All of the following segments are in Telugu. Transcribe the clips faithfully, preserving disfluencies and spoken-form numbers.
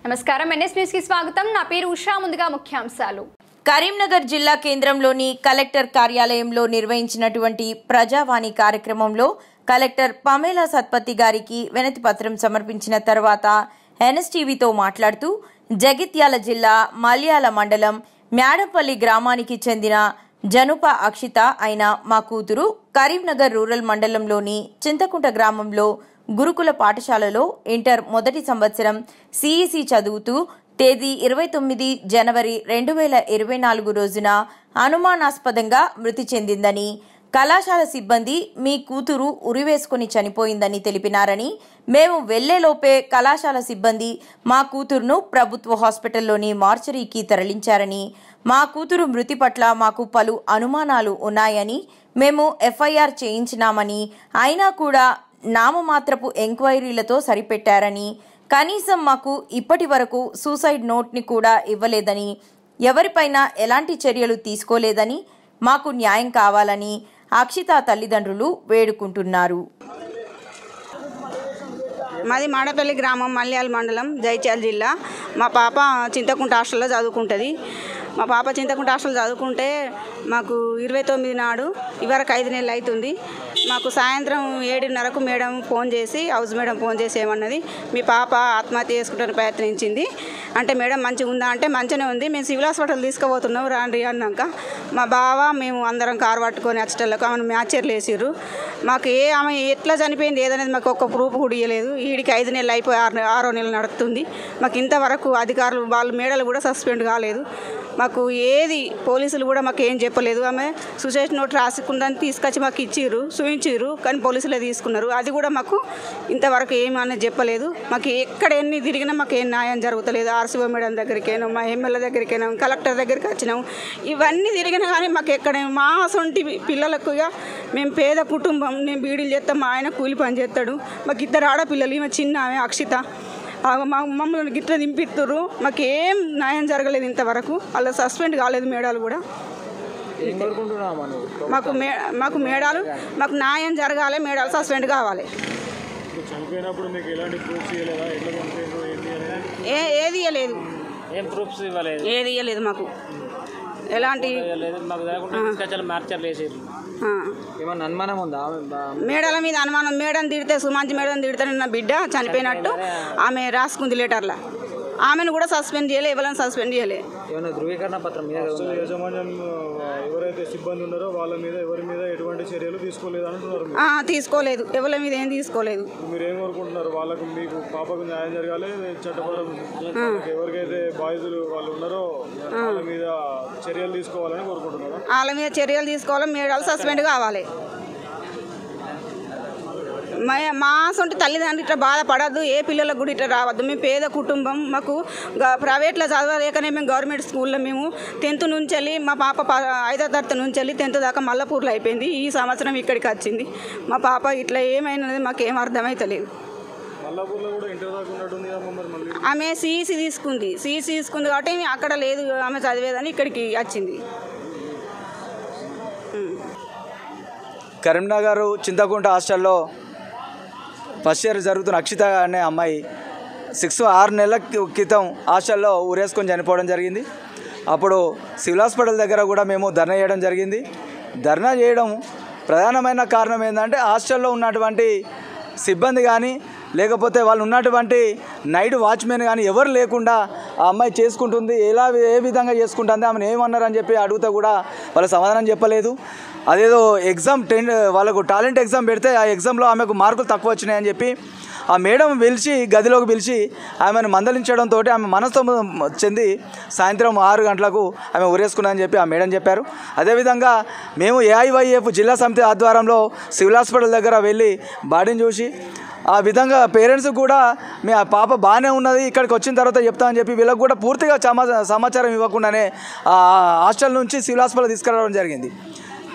నమస్కారం ఎన్ఎస్ న్యూస్ కి స్వాగతం నా పేరు ఉషా ముందుగా ముఖ్యాంశాలు కరీంనగర్ జిల్లా కేంద్రంలోని కలెక్టర్ కార్యాలయంలో నిర్వహించినటువంటి ప్రజావాణి కార్యక్రమంలో కలెక్టర్ పమేలా సత్పతి గారికి వినతి పత్రం సమర్పించిన తర్వాత ఎన్ఎస్టీవీతో మాట్లాడుతూ జగిత్యాల జిల్లా మల్యాల మండలం మ్యాడపల్లి గ్రామానికి చెందిన జనుప అక్షిత అయిన మా కూతురు కరీంనగర్ రూరల్ మండలంలోని చింతకుంట గ్రామంలో గురుకుల పాఠశాలలో ఇంటర్ మొదటి సంవత్సరం సిఈసి చదువుతూ తేదీ ఇరవై తొమ్మిది జనవరి రెండు వేల ఇరవై నాలుగు రోజున అనుమానాస్పదంగా మృతి చెందిందని, కళాశాల సిబ్బంది మీ కూతురు ఉరివేసుకుని చనిపోయిందని తెలిపినారని, మేము వెళ్లేలోపే కళాశాల సిబ్బంది మా కూతురును ప్రభుత్వ హాస్పిటల్లోని మార్చరీకి తరలించారని, మా కూతురు మృతి పట్ల మాకు పలు అనుమానాలు ఉన్నాయని, మేము ఎఫ్ఐఆర్ చేయించినామని, అయినా కూడా నామమాత్రపు ఎంక్వైరీలతో సరిపెట్టారని, కనీసం మాకు ఇప్పటి వరకు సూసైడ్ నోట్ని కూడా ఇవ్వలేదని, ఎవరిపైనా ఎలాంటి చర్యలు తీసుకోలేదని, మాకు న్యాయం కావాలని అక్షిత తల్లిదండ్రులు వేడుకుంటున్నారు. మాది మాడపల్లి గ్రామం, మల్యాల మండలం, జగిత్యాల జిల్లా. మా పాప చింతకుంట హాస్టల్లో చదువుకుంటుంది. మా పాప చింతకుంట హాస్టల్ చదువుకుంటే మాకు ఇరవై తొమ్మిది నాడు ఇవరకు ఐదు నెలలు అవుతుంది. మాకు సాయంత్రం ఏడున్నరకు మేడం ఫోన్ చేసి, హౌస్ మేడం ఫోన్ చేసి ఏమన్నది, మీ పాప ఆత్మహత్య చేసుకుంటానికి ప్రయత్నించింది అంటే, మేడం మంచిగా ఉందా అంటే మంచిగానే ఉంది, మేము సివిల్ హాస్పిటల్ తీసుకుపోతున్నాం రాండి అన్నాక మా బావ మేము అందరం కారు పట్టుకొని వచ్చేటళ్ళకు ఆమెను మ్యాచర్లు వేసిర్రు. మాకు ఏ ఆమె ఎట్లా చనిపోయింది ఏదనేది మాకు ఒక్క ప్రూఫ్ కూడా ఇవ్వలేదు. వీడికి ఐదు నెలలు అయిపోయి ఆరు ఆరో నెలలు నడుస్తుంది. మాకు ఇంతవరకు అధికారులు వాళ్ళు మేడలు కూడా సస్పెండ్ కాలేదు. మాకు ఏది పోలీసులు కూడా మాకు ఏం చెప్పలేదు. ఆమె సూసైడ్ నోట్ రాసుకుందని తీసుకొచ్చి మాకు ఇచ్చిర్రు, చూపించిర్రు, కానీ పోలీసులే తీసుకున్నారు. అది కూడా మాకు ఇంతవరకు ఏమనేది చెప్పలేదు. మాకు ఎక్కడ ఎన్ని తిరిగినా మాకు ఏం న్యాయం జరుగుతలేదు. ఆర్సీఓ మేడం దగ్గరికైనా, మా ఎమ్మెల్యే దగ్గరికైనా, కలెక్టర్ దగ్గరికి వచ్చినాం. ఇవన్నీ తిరిగినా కానీ మాకు ఎక్కడ మా సొంటి పిల్లలకు మేము పేద కుటుంబం, నేను బీడీలు చేస్తాం, మా ఆయన కూలి పని చేస్తాడు. మాకు ఇద్దరు ఆడపిల్లలు, ఈమె చిన్న ఆమె అక్షిత. మా మమ్మల్ని గిట్ల దింపిస్తున్నారు. మాకు ఏం న్యాయం జరగలేదు ఇంతవరకు. అలా సస్పెండ్ కాలేదు మేడాలు కూడా. మాకు మే మాకు మేడాలు మాకు న్యాయం జరగాలి, మేడాలు సస్పెండ్ కావాలి. ఏ ఏది ఇవ్వలేదు, ఏది ఇవ్వలేదు మాకు ఎలాంటి అనుమానం ఉందా మేడల మీద? అనుమానం మేడం తిడితే, సుమాంచి మేడం తిడితే నా బిడ్డ చనిపోయినట్టు ఆమె రాసుకుంది లెటర్లో. ఆమెను కూడా సస్పెండ్ చేయలే, ఎవరైనా సస్పెండ్ చేయలే. ధృవీకరణ పత్రం యాజమాన్యం ఎవరైతే సిబ్బంది ఉన్నారో వాళ్ళ మీద ఎవరి మీద ఎటువంటి చర్యలు తీసుకోలేదు అంటున్నారు. తీసుకోలేదు, ఎవరి మీద ఏం తీసుకోలేదు. మీరు ఏం కోరుకుంటున్నారు? వాళ్ళకు మీకు పాపకు న్యాయం జరగాలి, చట్టపరం ఎవరికైతే బాధితులు వాళ్ళు ఉన్నారో వాళ్ళ మీద చర్యలు తీసుకోవాలని కోరుకుంటున్నారు. వాళ్ళ మీద చర్యలు తీసుకోవాలి, మేడాలు సస్పెండ్ కావాలి. మా సొంటి తల్లిదండ్రులు ఇట్లా బాధపడద్దు, ఏ పిల్లలకు కూడా ఇట్లా రావద్దు. మేము పేద కుటుంబం, మాకు ప్రైవేట్లో చదవలేకనే మేము గవర్నమెంట్ స్కూల్లో మేము టెన్త్ నుంచి వెళ్ళి, మా పాప ఐదో తరగతి నుంచి వెళ్ళి టెన్త్ దాకా మల్లపూర్లో అయిపోయింది. ఈ సంవత్సరం ఇక్కడికి వచ్చింది. మా పాప ఇట్లా ఏమైనది మాకేం అర్థమైతలేదు. ఆమె సిఈసి తీసుకుంది, సిఈసి తీసుకుంది కాబట్టి అక్కడ లేదు ఆమె చదివేదని ఇక్కడికి వచ్చింది. కరీంనగర్ చింతకుంట హాస్టల్లో ఫస్ట్ ఇయర్ జరుగుతున్న అక్షిత అనే అమ్మాయి సిక్స్ ఆరు నెలల క్రితం హాస్టల్లో ఊరేసుకొని చనిపోవడం జరిగింది. అప్పుడు సివిల్ హాస్పిటల్ దగ్గర కూడా మేము ధర్నా చేయడం జరిగింది. ధర్నా చేయడం ప్రధానమైన కారణం ఏంటంటే, హాస్టల్లో ఉన్నటువంటి సిబ్బంది కానీ లేకపోతే వాళ్ళు ఉన్నటువంటి నైట్ వాచ్మెన్ కానీ ఎవరు లేకుండా ఆ అమ్మాయి చేసుకుంటుంది. ఎలా ఏ విధంగా చేసుకుంటుంది, ఆమెను ఏమన్నారని చెప్పి అడిగితే కూడా వాళ్ళు సమాధానం చెప్పలేదు. అదేదో ఎగ్జామ్ టెన్ వాళ్ళకు టాలెంట్ ఎగ్జామ్ పెడితే ఆ ఎగ్జామ్లో ఆమెకు మార్కులు తక్కువ వచ్చినాయని చెప్పి ఆ మేడం పిలిచి గదిలోకి పిలిచి ఆమెను మందలించడంతో ఆమె మనస్తత్వం చెంది సాయంత్రం ఆరు గంటలకు ఆమె ఉరేసుకున్నారని చెప్పి ఆ మేడం చెప్పారు. అదేవిధంగా మేము ఏఐవైఎఫ్ జిల్లా సమితి ఆధ్వర్యంలో సివిల్ హాస్పిటల్ దగ్గర వెళ్ళి బాడీని చూసి ఆ విధంగా పేరెంట్స్ కూడా మీ ఆ పాప బాగానే ఉన్నది, ఇక్కడికి వచ్చిన తర్వాత చెప్తామని చెప్పి వీళ్ళకు కూడా పూర్తిగా సమాచారం ఇవ్వకుండానే ఆ హాస్టల్ నుంచి సివిల్ హాస్పిటల్ తీసుకురావడం జరిగింది.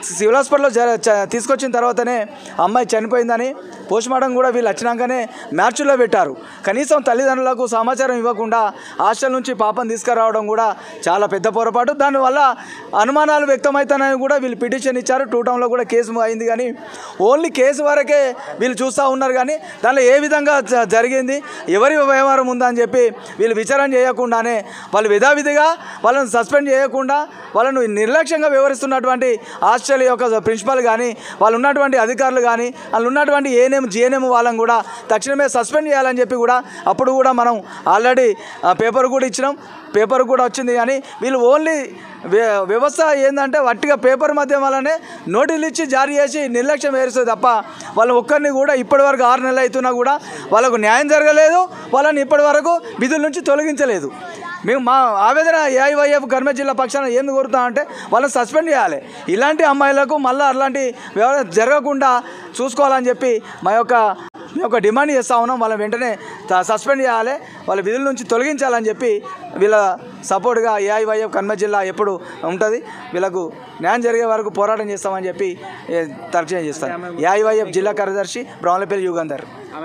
సివిల్ హాస్పిటల్లో జ తీసుకొచ్చిన తర్వాతనే అమ్మాయి చనిపోయిందని పోస్ట్మార్టం కూడా వీళ్ళు వచ్చినాకనే మ్యాచ్లో పెట్టారు. కనీసం తల్లిదండ్రులకు సమాచారం ఇవ్వకుండా హాస్టల్ నుంచి పాపం తీసుకురావడం కూడా చాలా పెద్ద పొరపాటు. దానివల్ల అనుమానాలు వ్యక్తమవుతాయని కూడా వీళ్ళు పిటిషన్ ఇచ్చారు. టూ టౌన్లో కూడా కేసు అయింది, కానీ ఓన్లీ కేసు వరకే వీళ్ళు చూస్తూ ఉన్నారు. కానీ దానిలో ఏ విధంగా జరిగింది, ఎవరి వ్యవహారం ఉందని చెప్పి వీళ్ళు విచారణ చేయకుండానే వాళ్ళు విధావిధిగా వాళ్ళని సస్పెండ్ చేయకుండా వాళ్ళను నిర్లక్ష్యంగా వ్యవహరిస్తున్నటువంటి హాస్టల్ యొక్క ప్రిన్సిపల్ కానీ వాళ్ళు ఉన్నటువంటి అధికారులు కానీ వాళ్ళు ఉన్నటువంటి ఏఎన్ఎం జిఎన్ఎం వాళ్ళని కూడా తక్షణమే సస్పెండ్ చేయాలని చెప్పి కూడా అప్పుడు కూడా మనం ఆల్రెడీ పేపర్ కూడా ఇచ్చినాం, పేపర్ కూడా వచ్చింది. కానీ వీళ్ళు ఓన్లీ వ్యవస్థ ఏంటంటే వట్టిగా పేపర్ మధ్యం వల్లనే నోటీసులు ఇచ్చి జారీ చేసి నిర్లక్ష్యం వేరుస్తుంది తప్ప వాళ్ళని ఒక్కరిని కూడా ఇప్పటి వరకు ఆరు నెలలు అవుతున్నా కూడా వాళ్ళకు న్యాయం జరగలేదు, వాళ్ళని ఇప్పటి వరకు విధుల నుంచి తొలగించలేదు. మేము మా ఆవేదన ఏఐవైఎఫ్ కర్నూలు జిల్లా పక్షాన ఏం కోరుతామంటే వాళ్ళని సస్పెండ్ చేయాలి. ఇలాంటి అమ్మాయిలకు మళ్ళీ అలాంటి వ్యవహారం జరగకుండా చూసుకోవాలని చెప్పి మా యొక్క మేము ఒక డిమాండ్ చేస్తూ ఉన్నాం. వాళ్ళని వెంటనే సస్పెండ్ చేయాలి, వాళ్ళ విధుల నుంచి తొలగించాలని చెప్పి వీళ్ళ సపోర్ట్గా ఏఐవైఎఫ్ కర్నూలు జిల్లా ఎప్పుడు ఉంటుంది. వీళ్ళకు న్యాయం జరిగే వరకు పోరాటం చేస్తామని చెప్పి తర్జన చేస్తాను. ఏఐవైఎఫ్ జిల్లా కార్యదర్శి బ్రహ్మలపల్లి యుగంధర్.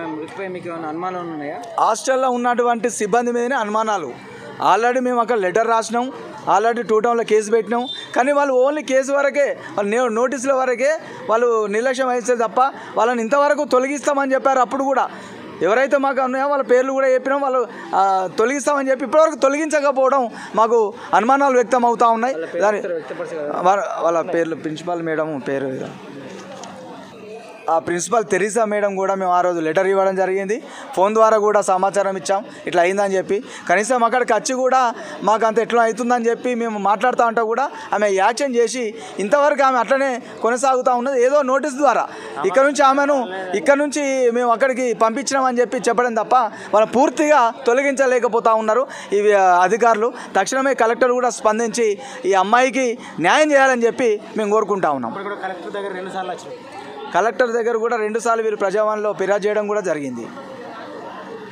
హాస్టల్లో ఉన్నటువంటి సిబ్బంది మీదనే అనుమానాలు. ఆల్రెడీ మేము అక్కడ లెటర్ రాసినాం, ఆల్రెడీ టూ టౌన్లో కేసు పెట్టినాం. కానీ వాళ్ళు ఓన్లీ కేసు వరకే, వాళ్ళు నోటీసుల వరకే వాళ్ళు నిర్లక్ష్యం వహిస్తే తప్ప వాళ్ళని ఇంతవరకు తొలగిస్తామని చెప్పారు. అప్పుడు కూడా ఎవరైతే మాకు ఉన్నాయో వాళ్ళ పేర్లు కూడా చెప్పినాం, వాళ్ళు తొలగిస్తామని చెప్పి ఇప్పటివరకు తొలగించకపోవడం మాకు అనుమానాలు వ్యక్తం అవుతూ ఉన్నాయి. దాని వాళ్ళ పేర్లు ప్రిన్సిపాల్ మేడం పేరు ఆ ప్రిన్సిపల్ తెరీసా మేడం కూడా మేము ఆ రోజు లెటర్ ఇవ్వడం జరిగింది. ఫోన్ ద్వారా కూడా సమాచారం ఇచ్చాం ఇట్లా అయిందని చెప్పి. కనీసం అక్కడికి వచ్చి కూడా మాకు అంత ఎట్లా అవుతుందని చెప్పి మేము మాట్లాడుతూ ఉంటే కూడా ఆమె యాక్షన్ చేసి ఇంతవరకు ఆమె అట్లనే కొనసాగుతూ ఉన్నది. ఏదో నోటీస్ ద్వారా ఇక్కడ నుంచి ఆమెను ఇక్కడ నుంచి మేము అక్కడికి పంపించినామని చెప్పి చెప్పడం తప్ప వాళ్ళు పూర్తిగా తొలగించలేకపోతూ ఉన్నారు ఈ అధికారులు. తక్షణమే కలెక్టర్ కూడా స్పందించి ఈ అమ్మాయికి న్యాయం చేయాలని చెప్పి మేము కోరుకుంటా ఉన్నాం. కలెక్టర్ దగ్గర రెండుసార్లు కలెక్టర్ దగ్గర కూడా రెండుసార్లు వీళ్ళు ప్రజావాణిలో ఫిర్యాదు చేయడం కూడా జరిగింది.